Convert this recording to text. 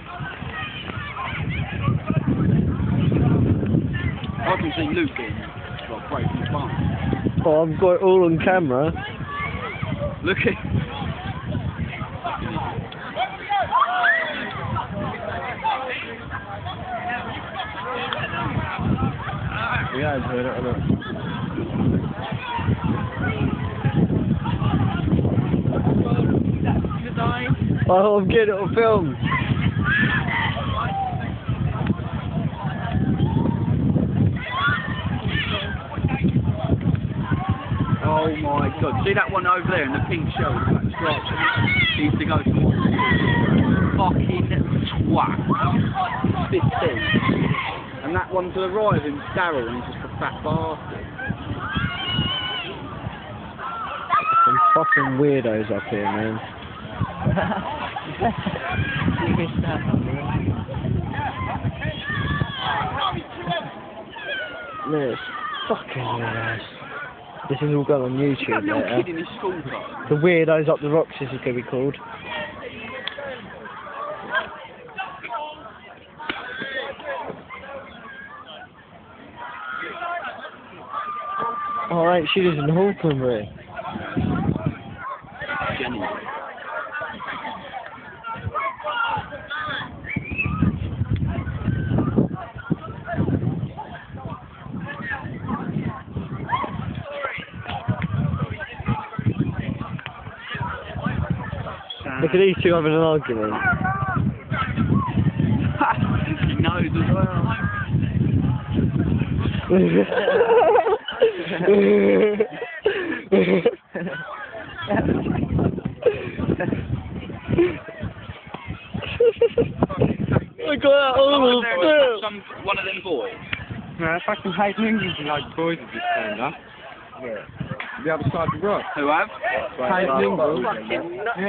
I can see Luke getting breaking his bum. Oh, I've got it all on camera. Look at. Yeah, I don't know. Oh, I'm getting it on film. Oh my god, see that one over there in the pink shirt with the black stripes? He used to go to watch the fucking twat. 15. And that one to the right of him's Daryl, and he's just a fat bastard. Some fucking weirdos up here, man. You missed that one, No, it's fucking weirdos. This is all going on YouTube Look at that little later. kid in his school car. The Weirdos Up the Rocks, this is going to be called. Oh, right, she lives in Hawkenbury. Jenny. Look at these two having an argument. He knows as well. I got that all on film. One of them boys. No, I fucking hate Grungers and like boys have just turned up. Yeah. The other side of the rock. Who have? Hate Grungers.